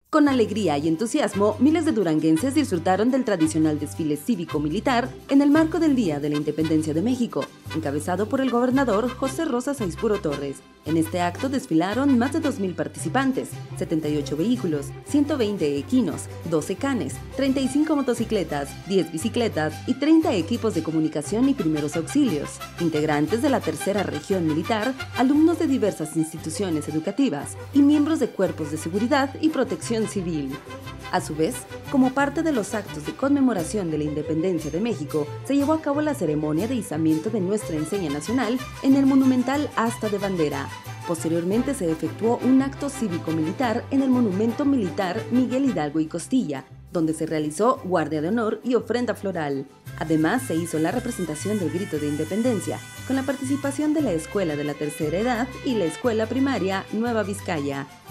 Con alegría y entusiasmo, miles de duranguenses disfrutaron del tradicional desfile cívico-militar en el marco del Día de la Independencia de México, encabezado por el gobernador José Rosa Saispuro Torres. En este acto desfilaron más de 2,000 participantes, 78 vehículos, 120 equinos, 12 canes, 35 motocicletas, 10 bicicletas y 30 equipos de comunicación y primeros auxilios, integrantes de la Tercera Región Militar, alumnos de diversas instituciones educativas y miembros de cuerpos de seguridad y protección civil. A su vez, como parte de los actos de conmemoración de la independencia de México, se llevó a cabo la ceremonia de izamiento de nuestra enseña nacional en el monumental asta de bandera. Posteriormente se efectuó un acto cívico-militar en el monumento militar Miguel Hidalgo y Costilla, donde se realizó guardia de honor y ofrenda floral. Además, se hizo la representación del grito de independencia, con la participación de la Escuela de la Tercera Edad y la Escuela Primaria Nueva Vizcaya.